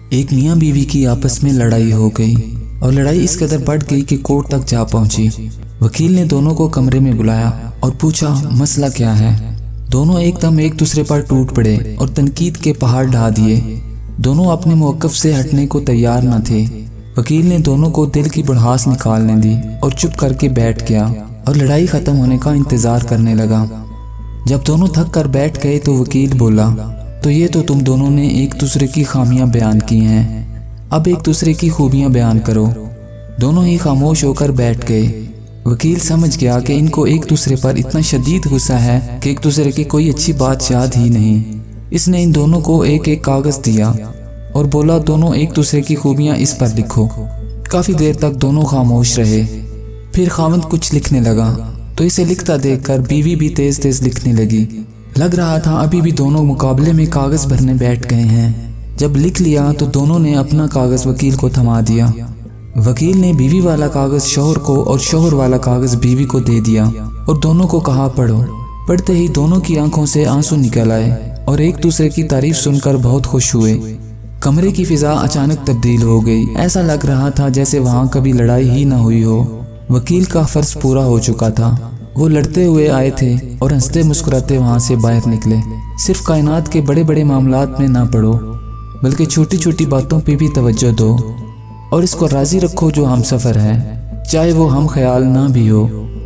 एक मियाँ बीवी की आपस में लड़ाई हो गई और लड़ाई इस कदर बढ़ गई कि कोर्ट तक जा पहुंची। वकील ने दोनों को कमरे में बुलाया और पूछा मसला क्या है। दोनों एकदम एक दूसरे पर टूट पड़े और तनकीद के पहाड़ ढा दिए। दोनों अपने मौक़िफ़ से हटने को तैयार न थे। वकील ने दोनों को दिल की भड़ास निकालने दी और चुप करके बैठ गया और लड़ाई ख़त्म होने का इंतज़ार करने लगा। जब दोनों थक कर बैठ गए तो वकील बोला, तो ये तो तुम दोनों ने एक दूसरे की खामियां बयान की हैं, अब एक दूसरे की खूबियां बयान करो। दोनों ही खामोश होकर बैठ गए। वकील समझ गया कि इनको एक दूसरे पर इतना शदीद गुस्सा है कि एक दूसरे की कोई अच्छी बात याद ही नहीं। इसने इन दोनों को एक एक कागज़ दिया और बोला, दोनों एक दूसरे की खूबियां इस पर लिखो। काफ़ी देर तक दोनों खामोश रहे। फिर खावंद कुछ लिखने लगा तो इसे लिखता देखकर बीवी भी तेज़ तेज़ लिखने लगी। लग रहा था अभी भी दोनों मुकाबले में कागज़ भरने बैठ गए हैं। जब लिख लिया तो दोनों ने अपना कागज़ वकील को थमा दिया। वकील ने बीवी वाला कागज़ शौहर को और शौहर वाला कागज़ बीवी को दे दिया और दोनों को कहा, पढ़ो। पढ़ते ही दोनों की आंखों से आंसू निकल आए और एक दूसरे की तारीफ सुनकर बहुत खुश हुए। कमरे की फिजा अचानक तब्दील हो गई। ऐसा लग रहा था जैसे वहाँ कभी लड़ाई ही न हुई हो। वकील का फ़र्ज पूरा हो चुका था। वो लड़ते हुए आए थे और हंसते मुस्कुराते वहाँ से बाहर निकले। सिर्फ कायनात के बड़े बड़े मामलात में ना पड़ो, बल्कि छोटी छोटी बातों पे भी तवज्जो दो और इसको राज़ी रखो जो हम सफ़र है, चाहे वो हम ख्याल ना भी हो।